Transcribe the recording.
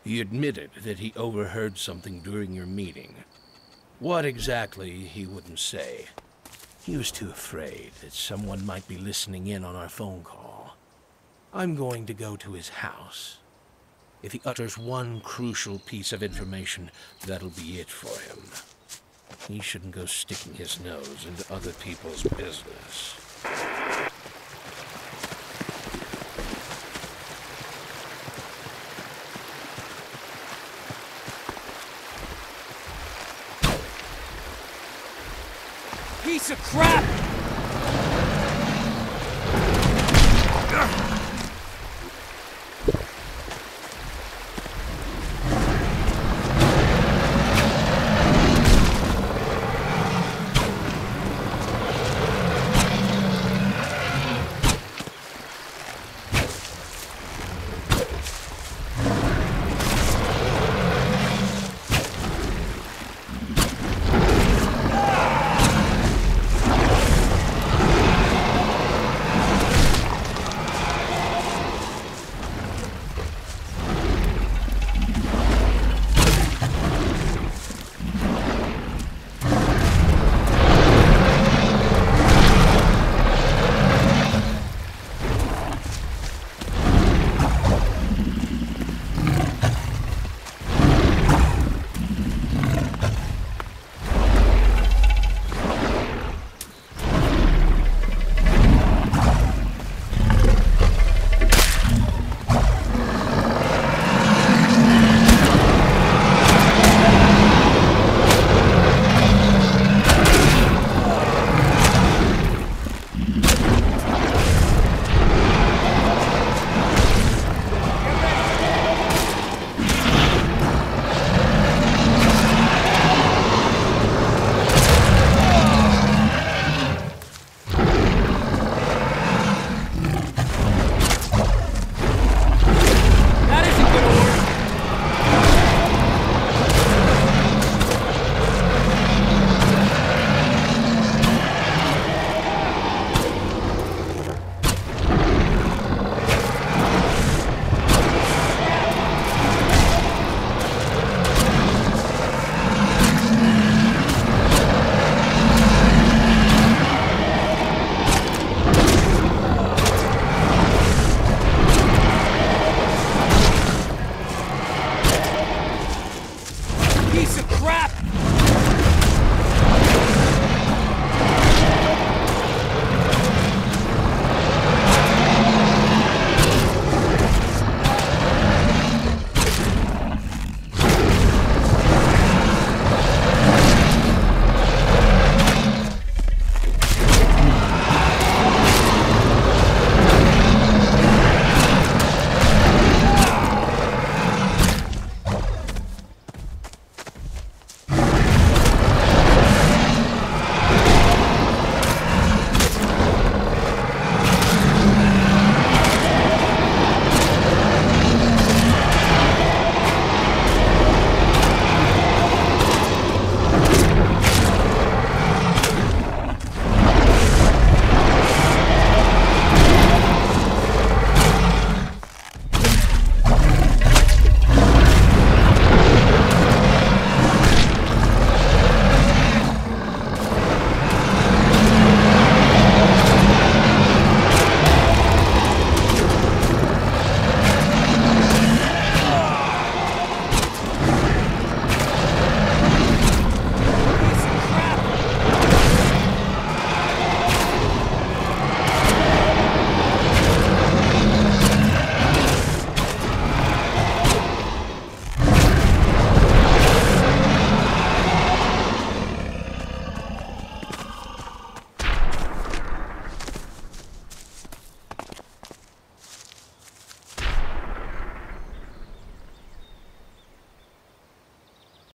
He admitted that he overheard something during your meeting. What exactly, he wouldn't say. He was too afraid that someone might be listening in on our phone call. I'm going to go to his house. If he utters one crucial piece of information, that'll be it for him. He shouldn't go sticking his nose into other people's business. Piece of crap! Piece of crap!